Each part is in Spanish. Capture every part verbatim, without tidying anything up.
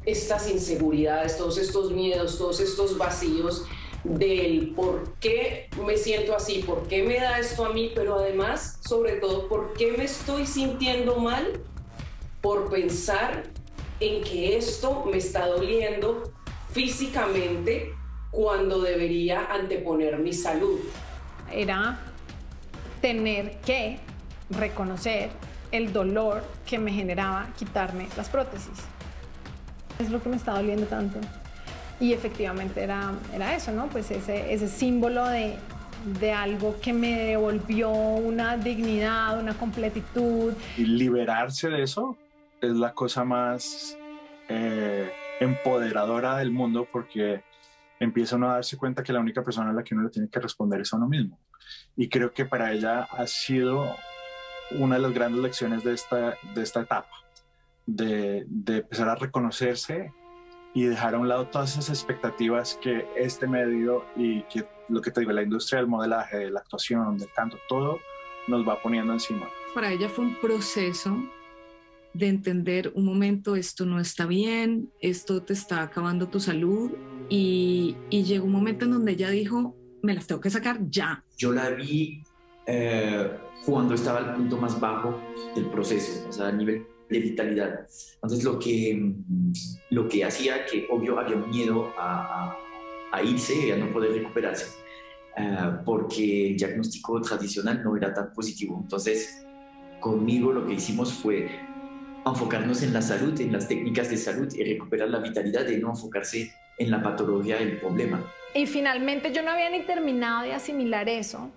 estas inseguridades, todos estos miedos, todos estos vacíos del por qué me siento así, por qué me da esto a mí, pero además, sobre todo, por qué me estoy sintiendo mal por pensar en que esto me está doliendo físicamente cuando debería anteponer mi salud. Era tener que reconocer el dolor que me generaba quitarme las prótesis. Es lo que me está doliendo tanto. Y efectivamente era, era eso, ¿no? Pues ese, ese símbolo de, de algo que me devolvió una dignidad, una completitud. Y liberarse de eso es la cosa más eh, empoderadora del mundo, porque empieza uno a darse cuenta que la única persona a la que uno le tiene que responder es a uno mismo. Y creo que para ella ha sido una de las grandes lecciones de esta, de esta etapa, de, de empezar a reconocerse y dejar a un lado todas esas expectativas que este medio y que lo que te digo, la industria del modelaje, de la actuación, del canto, todo nos va poniendo encima. Para ella fue un proceso de entender un momento, esto no está bien, esto te está acabando tu salud, y, y llegó un momento en donde ella dijo, me las tengo que sacar ya. Yo la vi eh, cuando estaba al punto más bajo del proceso, o sea, a nivel de vitalidad. Entonces lo que, lo que hacía que, obvio, había un miedo a, a, a irse y a no poder recuperarse, uh, porque el diagnóstico tradicional no era tan positivo. Entonces, conmigo lo que hicimos fue enfocarnos en la salud, en las técnicas de salud y recuperar la vitalidad, de no enfocarse en la patología del problema. Y finalmente yo no había ni terminado de asimilar eso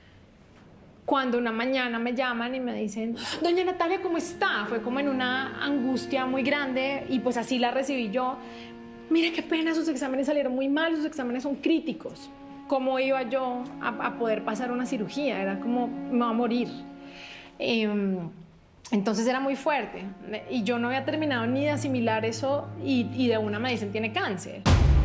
cuando una mañana me llaman y me dicen, doña Natalia, ¿cómo está? Fue como en una angustia muy grande y pues así la recibí yo. Mira qué pena, sus exámenes salieron muy mal, sus exámenes son críticos. ¿Cómo iba yo a, a poder pasar una cirugía? Era como, me va a morir. Eh, entonces era muy fuerte y yo no había terminado ni de asimilar eso y, y de una me dicen, tiene cáncer.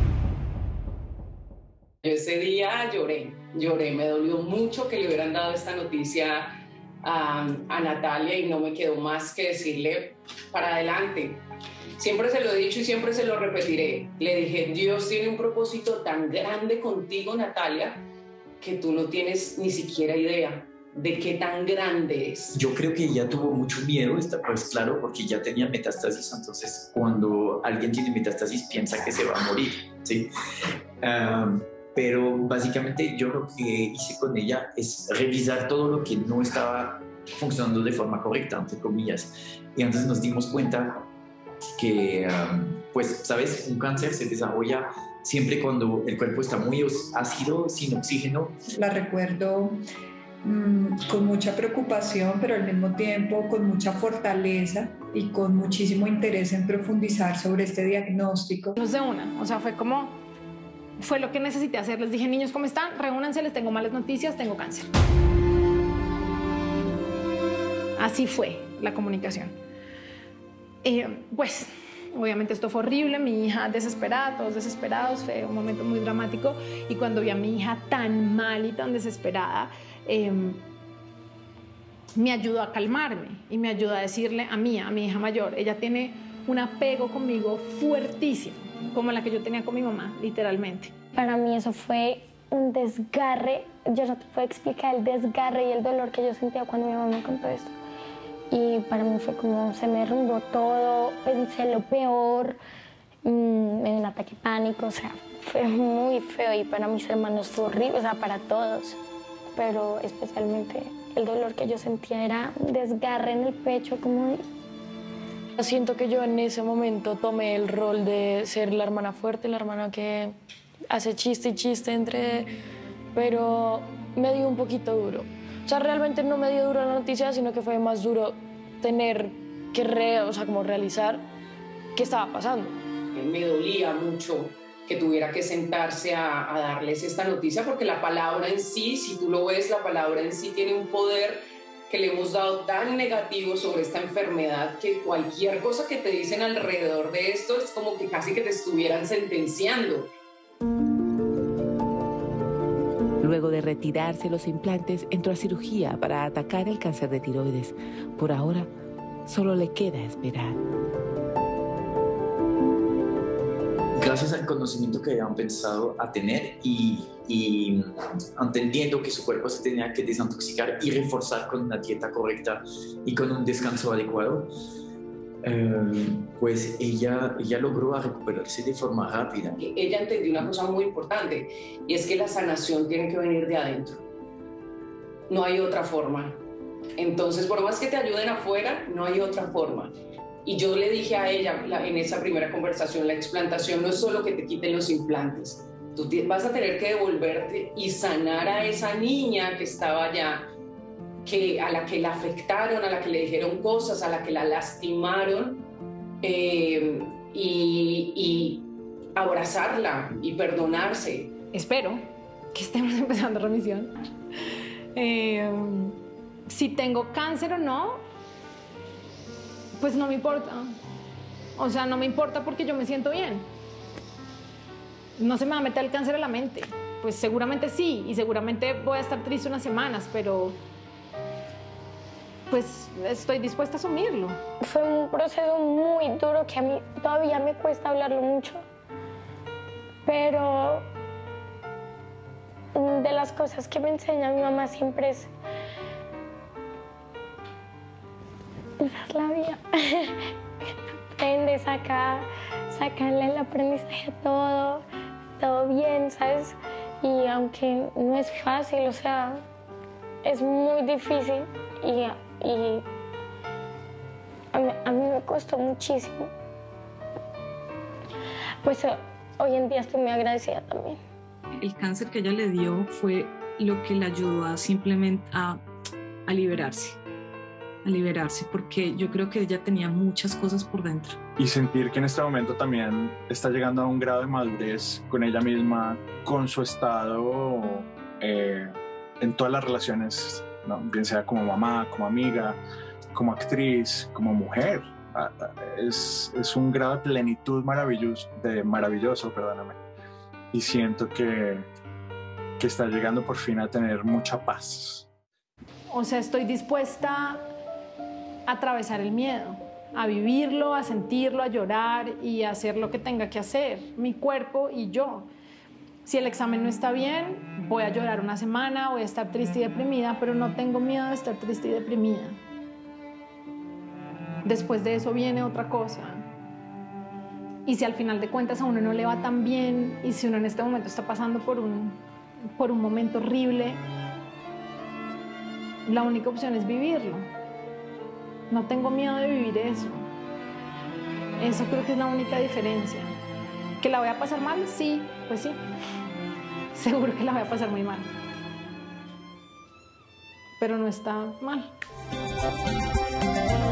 Yo ese día lloré, lloré, me dolió mucho que le hubieran dado esta noticia a, a Natalia y no me quedó más que decirle para adelante. Siempre se lo he dicho y siempre se lo repetiré. Le dije, Dios tiene un propósito tan grande contigo, Natalia, que tú no tienes ni siquiera idea de qué tan grande es. Yo creo que ella tuvo mucho miedo, está pues claro, porque ya tenía metástasis, entonces cuando alguien tiene metástasis piensa que se va a morir, ¿sí? Um, pero básicamente yo lo que hice con ella es revisar todo lo que no estaba funcionando de forma correcta, entre comillas, y entonces nos dimos cuenta que, um, pues, ¿sabes? Un cáncer se desarrolla siempre cuando el cuerpo está muy ácido, sin oxígeno. La recuerdo mmm, con mucha preocupación, pero al mismo tiempo con mucha fortaleza y con muchísimo interés en profundizar sobre este diagnóstico. No de una, o sea, fue como, fue lo que necesité hacer. Les dije, niños, ¿cómo están? Reúnanse, les tengo malas noticias, tengo cáncer. Así fue la comunicación. Eh, pues, obviamente esto fue horrible, mi hija desesperada, todos desesperados, fue un momento muy dramático. Y cuando vi a mi hija tan mal y tan desesperada, eh, me ayudó a calmarme y me ayudó a decirle a mí, a mi hija mayor, ella tiene un apego conmigo fuertísimo, como la que yo tenía con mi mamá, literalmente. Para mí eso fue un desgarre, yo no te puedo explicar el desgarre y el dolor que yo sentía cuando mi mamá me contó esto. Y para mí fue como, se me derrumbó todo, pensé lo peor, mmm, en un ataque de pánico, o sea, fue muy feo y para mis hermanos fue horrible, o sea, para todos, pero especialmente el dolor que yo sentía era un desgarre en el pecho, como... Siento que yo en ese momento tomé el rol de ser la hermana fuerte, la hermana que hace chiste y chiste entre... pero me dio un poquito duro. O sea, realmente no me dio duro la noticia, sino que fue más duro tener que re, o sea, como realizar qué estaba pasando. Me dolía mucho que tuviera que sentarse a, a darles esta noticia, porque la palabra en sí, si tú lo ves, la palabra en sí tiene un poder que le hemos dado tan negativo sobre esta enfermedad que cualquier cosa que te dicen alrededor de esto es como que casi que te estuvieran sentenciando. Luego de retirarse los implantes, entró a cirugía para atacar el cáncer de tiroides. Por ahora, solo le queda esperar. gracias al conocimiento que habían pensado a tener y, y entendiendo que su cuerpo se tenía que desintoxicar y reforzar con una dieta correcta y con un descanso adecuado, eh, pues ella, ella logró recuperarse de forma rápida. Ella entendió una cosa muy importante, y es que la sanación tiene que venir de adentro. No hay otra forma. Entonces, por más que te ayuden afuera, no hay otra forma. Y yo le dije a ella la, en esa primera conversación, la explantación no es solo que te quiten los implantes. Tú te, vas a tener que devolverte y sanar a esa niña que estaba allá, que, a la que la afectaron, a la que le dijeron cosas, a la que la lastimaron, eh, y, y abrazarla y perdonarse. Espero que estemos empezando remisión. Eh, si tengo cáncer o no, pues no me importa. O sea, no me importa porque yo me siento bien. No se me va a meter el cáncer a la mente. Pues seguramente sí, y seguramente voy a estar triste unas semanas, pero pues estoy dispuesta a asumirlo. Fue un proceso muy duro que a mí todavía me cuesta hablarlo mucho. Pero de las cosas que me enseña mi mamá siempre es esa es la vida. Aprende, saca, sacarle el aprendizaje a todo, todo bien, ¿sabes? Y aunque no es fácil, o sea, es muy difícil y, y a, mí, a mí me costó muchísimo. Pues hoy en día estoy muy agradecida también. El cáncer que ella le dio fue lo que le ayudó a simplemente a, a liberarse. a liberarse, porque yo creo que ella tenía muchas cosas por dentro. Y sentir que en este momento también está llegando a un grado de madurez con ella misma, con su estado eh, en todas las relaciones, ¿no? Bien sea como mamá, como amiga, como actriz, como mujer. Es, es un grado de plenitud maravilloso, de maravilloso, perdóname. Y siento que, que está llegando por fin a tener mucha paz. O sea, estoy dispuesta a atravesar el miedo, a vivirlo, a sentirlo, a llorar y a hacer lo que tenga que hacer, mi cuerpo y yo. Si el examen no está bien, voy a llorar una semana, voy a estar triste y deprimida, pero no tengo miedo de estar triste y deprimida. Después de eso viene otra cosa. Y si al final de cuentas a uno no le va tan bien y si uno en este momento está pasando por un, por un momento horrible, la única opción es vivirlo. No tengo miedo de vivir eso. Eso creo que es la única diferencia. ¿Que la voy a pasar mal? Sí, pues sí. Seguro que la voy a pasar muy mal. Pero no está mal.